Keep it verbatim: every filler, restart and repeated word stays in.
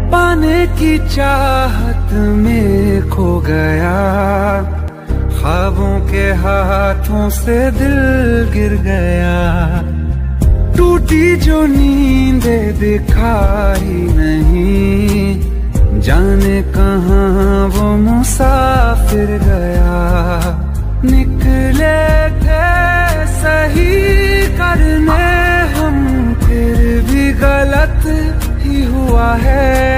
पाने की चाहत में खो गया, ख्वाबों के हाथों से दिल गिर गया। टूटी जो नींदे दिखाई नहीं, जाने कहाँ वो मुसाफिर गया। निकले थे सही करने हम, फिर भी गलत ही हुआ है।